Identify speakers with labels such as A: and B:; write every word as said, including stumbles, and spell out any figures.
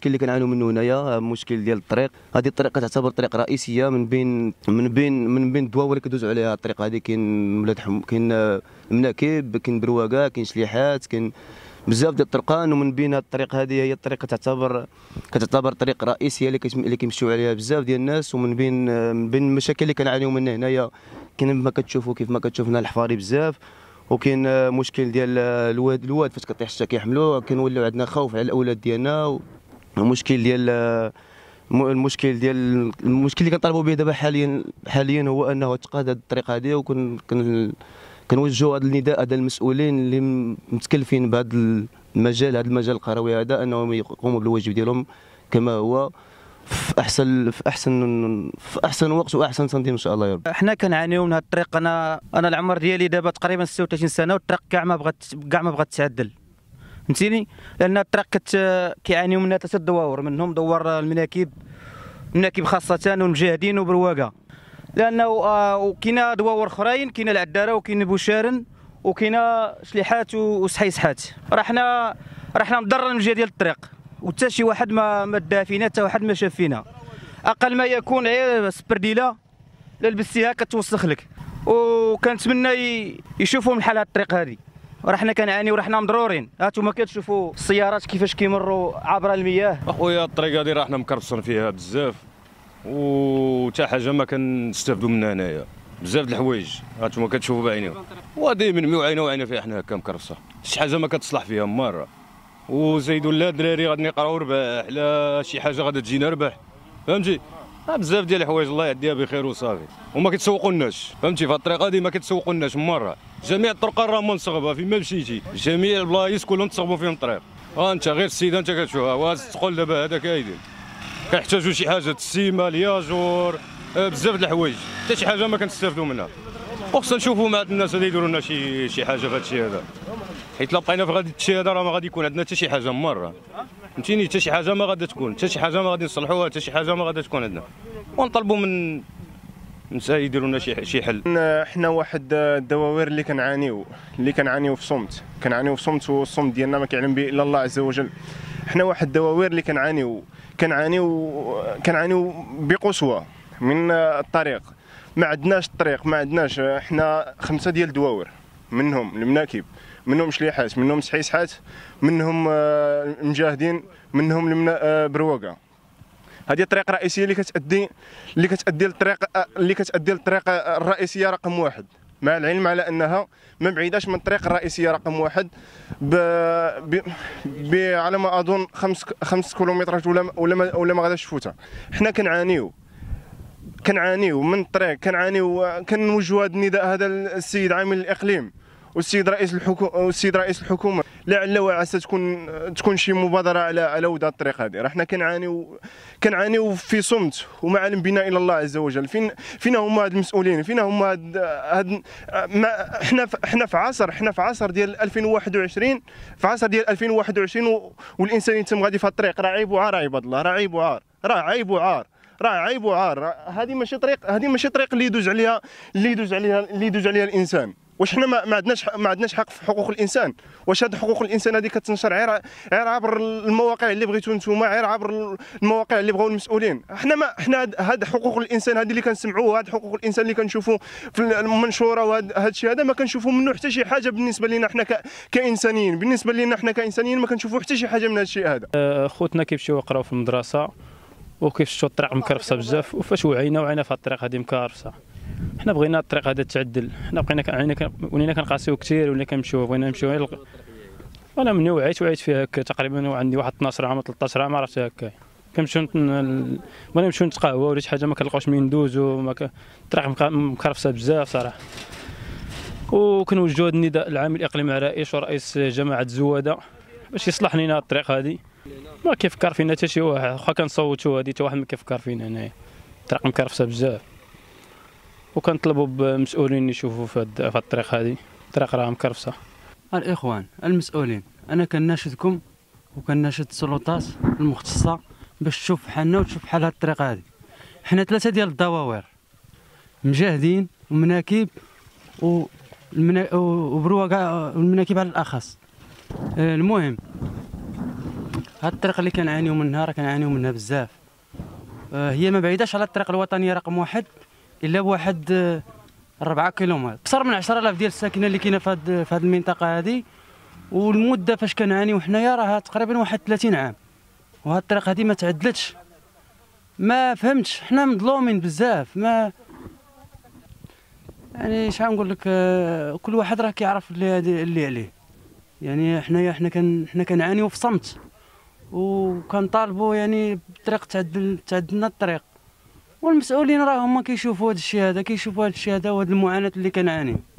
A: المشكل اللي كنعانيو منه هنايا مشكل ديال الطريق. هذه الطريق كتعتبر طريق رئيسيه من بين من بين من بين الدواور اللي كدوزو عليها الطريق هذه. كاين ولاد حم... كاين المناكب، كاين برواقه، كاين شليحات، كاين بزاف ديال الطرقان. ومن بين هذه الطريق هذه هي الطريق كتعتبر كتعتبر طريق رئيسيه اللي اللي كيمشيو عليها بزاف ديال الناس. ومن بين من بين المشاكل اللي كنعانيو منها هنايا كاين ما كتشوفوا كيف ما كتشوف هنا الحفاري بزاف، وكاين مشكل ديال الواد الواد فاش كطيح الشتا كيحملوه. كنوليو عندنا خوف على الاولاد ديالنا. ومشكل ديال المشكل ديال المشكل اللي كنطالبوا به دابا حاليا حاليا هو انه تقاد هذه الطريق هذه. وكن كنوجهوا هذا النداء هذا المسؤولين اللي متكلفين بهذا المجال هذا المجال القروي هذا انهم يقوموا بالواجب ديالهم كما هو في احسن في احسن في احسن وقت واحسن تنظيم ان شاء الله يا رب.
B: احنا كنعانيو من هذا الطريق. انا انا العمر ديالي دابا تقريبا ستة وثلاثين سنه والطريق كاع ما بغات كاع ما بغات تعدل، فهمتيني؟ لان الطريق كت كيعانيو منها ثلاثه دواور، منهم دوار المناكب المناكب خاصه والمجاهدين وبرواقه. لانه آه وكاينه دواور اخرين، كاينه العداره وكاين بوشارن وكاينه شليحات وسحيسحات. راه حنا راه حنا مضرين من الجهه ديال الطريق، وحتى شي واحد ما ما دا فينا، حتى واحد ما شاف فينا. اقل ما يكون غير سبرديله لا لبستيها كتوسخ لك. وكنتمنى يشوفوا من حال هذه الطريق هذه. راه حنا كنعانيو، راه حنا مضرورين. هانتوما كتشوفوا السيارات كيفاش كيمروا عبر المياه.
C: اخويا الطريق هذه راه حنا مكربصين فيها بزاف، وتا حاجه ما كنستافدوا منها هنايا. بزاف د الحوايج هانتوما كتشوفوا بعينيكم، ودائما وعينا وعينا فيها حنا هكا مكربصه. شي حاجه ما كتصلح فيها مره. وزيدوا لا الدراري غادي يقراو رباح، لا شي حاجه غادي تجينا رباح، فهمتي؟ بزاف ديال الحوايج الله يعديها بخير وصافي. وما كيتسوقولناش، فهمتي؟ في الطريق هذه ما كيتسوقولناش مره. جميع الطرق راه منصغبه فيما مشيتي، جميع البلايص كلهم تصغبوا فيهم الطريق. ها انت غير السيده انت كتشوفها واز تقول دابا هذا كايدين. كنحتاجوا شي حاجه تسيما الياجور، بزاف د الحوايج حتى شي حاجه ما كنستافدوا منها. وخصنا نشوفوا مع الناس اللي يديروا لنا شي شي حاجه في هذا الشيء هذا، حيت لا بقينا في غادي الشيء هذا راه ما غادي يكون عندنا حتى شي حاجه مره، فهمتيني؟ حتى شي حاجه ما غادي تكون، حتى شي حاجه ما غادي نصلحوها، حتى شي حاجه ما غادي تكون عندنا. ونطلبوا من من سا يديروا لنا شي شي حل.
D: حنا واحد الدواوير اللي كنعانيو اللي كنعانيو في صمت، كنعانيو في صمت، والصمت ديالنا ما كيعلم به الا الله عز وجل. حنا واحد الدواوير اللي كنعانيو كنعانيو كنعانيو بقسوه من الطريق. ما عندناش الطريق، ما عندناش. حنا خمسه ديال الدواور، منهم المناكب، منهم شليحات، منهم سحيسحات، منهم المجاهدين، منهم برواقه. هذه الطريق الرئيسيه اللي كتادي اللي كتادي للطريق اللي كتادي للطريق الرئيسيه رقم واحد، مع العلم على انها ما بعيداش من الطريق الرئيسيه رقم واحد ب... ب... ب... على ما اظن خمس خمس كيلومترات ولا ولا ما, ولا ما غاداش تفوتها. حنا كنعانيو كنعانيو من الطريق، كنعانيو. كنوجهوا هذا النداء هذا للسيد عامل الاقليم والسيد رئيس الحكومه والسيد رئيس الحكومه، لعل وعسى تكون تكون شي مبادره على على ود الطريق هذه. راه حنا كنعانيو كنعانيو في صمت وما علم بنا الا الله عز وجل. فين فينا هما هاد المسؤولين؟ فينا هما هاد, هاد ما حنا حنا في عصر حنا في عصر ديال ألفين وواحد وعشرين، في عصر ديال ألفين وواحد وعشرين، والانسان يتم غادي في الطريق. راه عيب وعار عباد الله، راه عيب وعار، راه عيب وعار، راه عيب وعار. هذه ماشي طريق، هذه ماشي طريق اللي يدوز عليها اللي يدوز عليها اللي يدوز عليها الانسان. واش حنا ما عندناش ما عندناش حق في حقوق الانسان؟ واش هاد حقوق الانسان هذه كتنشر غير غير عبر المواقع اللي بغيتو نتوما، غير عبر المواقع اللي بغاو المسؤولين؟ حنا ما حنا هاد حقوق الانسان هذه اللي كنسمعوها، هاد حقوق الانسان اللي كنشوفوا في المنشوره، وهاد هاد الشيء هذا ما كنشوفوا منه حتى شي حاجه بالنسبه لنا حنا كانسانيين. بالنسبه لنا حنا كانسانيين ما كنشوفوا حتى شي حاجه من هاد الشيء هذا.
E: خوتنا كيمشيو يقراو في المدرسه وكيف شفتوا الطريق مكرفسه بزاف، وفاش وعينا وعينا في الطريق هذه مكرفسه. حنا بغينا الطريق هذا تعدل. حنا بقينا كعينا ولينا كنقاسيو كثير، ولينا كنمشيو بغينا نمشيو. انا مني وعيت وعيت فيها هكا تقريبا، وعندي واحد اثناش عام ثلاثطاش عام عرفت هكا. كنمشيو بغينا نمشيو نتقهوى ولا شي حاجه ما كنلقاوش منين ندوزو، ما الطريق مكرفسه بزاف صراحه. وكنوجهوا النداء للعامل الاقليمي مع رئيس ورئيس جماعه الزواده باش يصلح لنا الطريق هذه. ما كيفكر فينا حتى شي واحد، واخا كنصوتوا هذه حتى واحد ما كيفكر فينا هنايا. الطريق مكرفسه بزاف، وكنطلبوا بالمسؤولين يشوفوا في هذه الطريق هذه. الطريق راه مكرفسه.
F: الاخوان المسؤولين، انا كناشدكم وكناشد السلطات المختصه باش تشوف حالنا وتشوف حال هذه الطريق هذه. حنا ثلاثه ديال الدواوير، مجاهدين ومناكب وبرواقه، المناكب على الاخص. المهم هاد الطريق اللي كنعانيو منها راه كنعانيو منها بزاف. آه هي ما بعيداش على الطريق الوطنيه رقم واحد الا بواحد آه أربعة كيلومتر، اكثر من عشرة آلاف ديال الساكنه اللي كاينه في هاد في هاد المنطقه هذه. والمده فاش كنعانيو حنايا راه تقريبا واحد ثلاثين عام، وهاد الطريق هذه ما تعدلتش. ما فهمتش، حنا مظلومين بزاف. ما يعني شحال نقول لك، آه كل واحد راه كيعرف اللي اللي عليه. يعني حنايا حنا كن حنا كنعانيو في صمت، وكنطالبوا يعني بالطريق تعدل تعدل لنا الطريق. والمسؤولين راه هما كيشوفوا هذا الشيء هذا كيشوفوا هذا الشيء هذا وهاد المعاناه اللي كنعانيو.